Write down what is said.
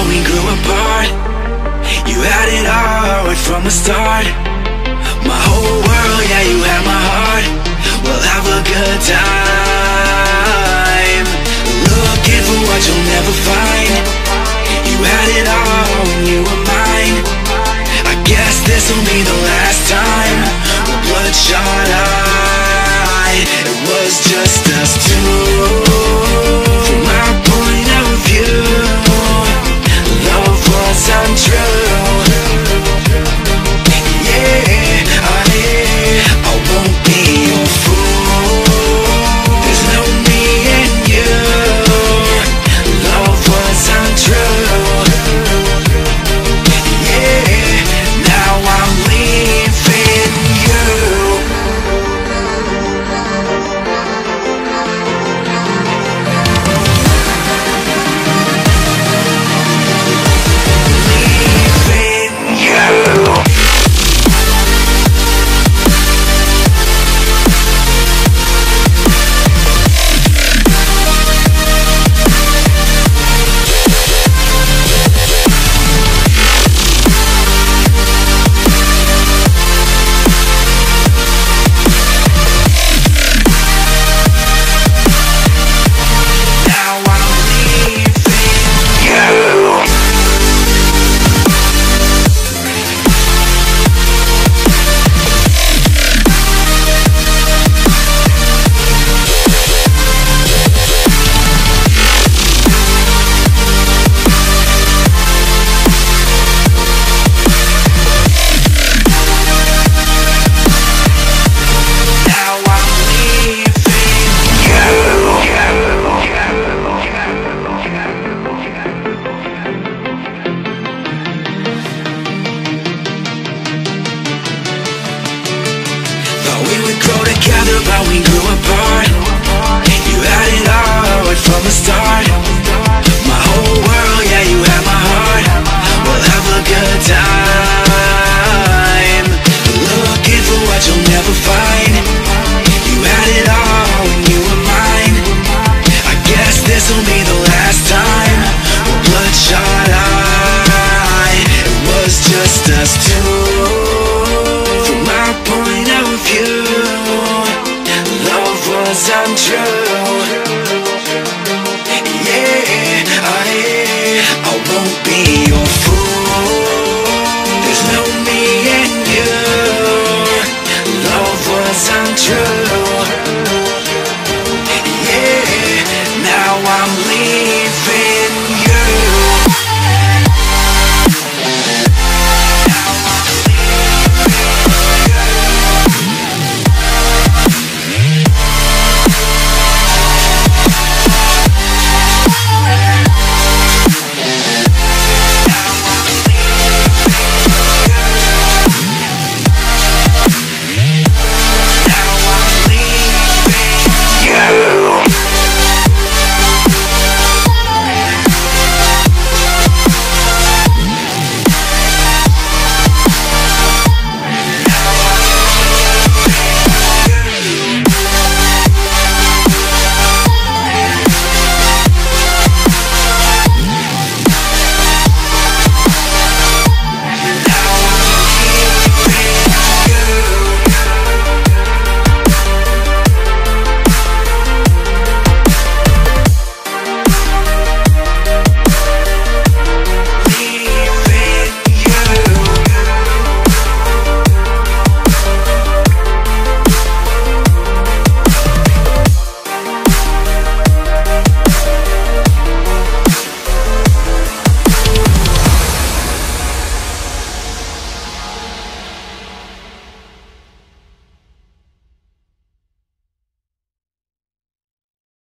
but we grew apart. You had it all right from the start. My whole world, yeah, you had my heart. We'll have a good time, looking for what you'll never find. You had it all and you were mine. I guess this'll be the last time we're bloodshot eyed. It was just us two. From my point of view, love was untrue. Yeah, I won't be your fool. There's no me and you. Love was untrue. Yeah, now I'm leaving you. We would grow together, but we grew apart. You had it all right from the start. My whole world, yeah, you had my heart. We'll have a good time, looking for what you'll never find. You had it all and you were mine. I guess this'll be the last time we're bloodshot eyed. It was just us two.